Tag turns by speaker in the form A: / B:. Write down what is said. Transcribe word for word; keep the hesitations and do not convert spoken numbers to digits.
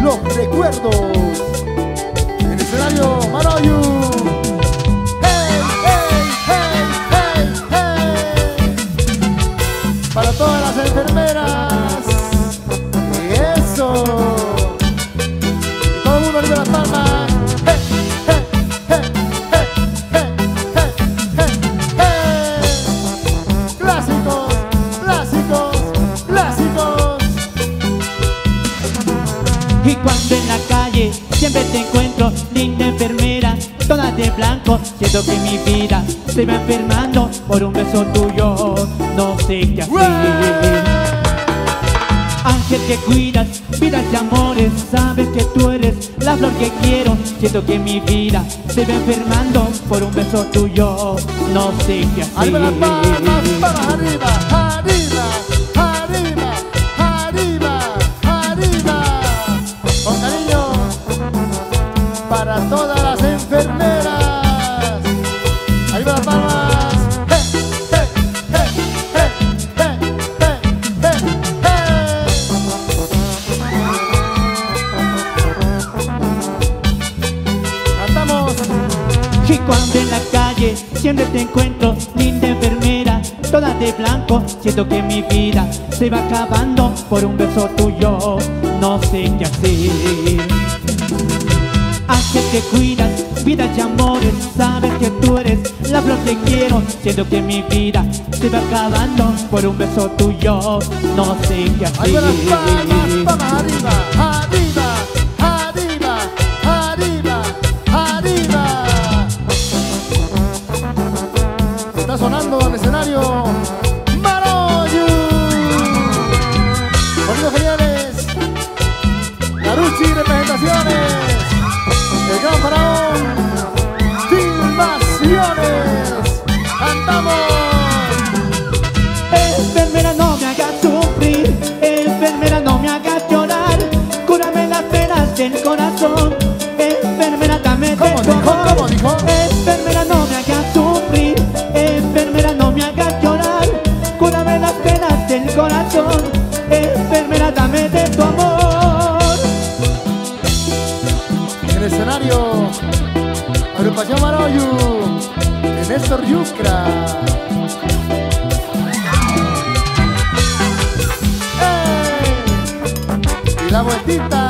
A: los recuerdos. En el escenario Maroyu. Hey, hey, hey, hey, hey. Para todas las enfermeras. Eso. Y todo el mundo arriba las palmas. Hey, hey, hey, hey, hey, hey, hey, hey. Clásicos, clásicos, clásicos.
B: Y cuando en la calle siempre te encuentro, linda enfermera, toda de blanco, siento que mi vida se va enfermando por un beso tuyo, no sé qué hacer. Ángel que cuidas, vidas y amores, sabes que tú eres la flor que quiero, siento que mi vida se va enfermando por un beso tuyo, no sé qué hacer.
A: Arriba las palmas, palmas arriba, arriba, arriba, arriba, arriba. Con cariño para todas las enfermeras. Arriba las palmas. Hey, hey, hey, hey, hey, hey, hey, hey. Cantamos.
B: Y cuando en la calle siempre te encuentro, linda enfermera, toda de blanco, siento que mi vida se va acabando por un beso tuyo, no sé qué hacer. Ángel que cuidas, vidas y amores, sabes que tú eres la flor que quiero, siento que mi vida se va acabando por un beso tuyo, no sé qué hacer.
A: Arriba las palmas, palmas arriba, arriba, arriba, arriba, arriba. Está sonando en el escenario Maroyu. Sonidos geniales. Carucci representaciones. El gran faraón. Filmaciones. Cantamos.
B: Enfermera, no me hagas sufrir, enfermera, no me hagas llorar, cúrame las penas del corazón, enfermera, dame de
A: ¿Cómo
B: tu
A: dijo?
B: amor.
A: ¿Cómo dijo?
B: Enfermera, no me hagas sufrir, enfermera, no me hagas llorar, cúrame las penas del corazón, enfermera, dame de tu amor.
A: En el escenario Agrupación Maroyu de Néstor Yucra. ¡Ey! Y la vueltita.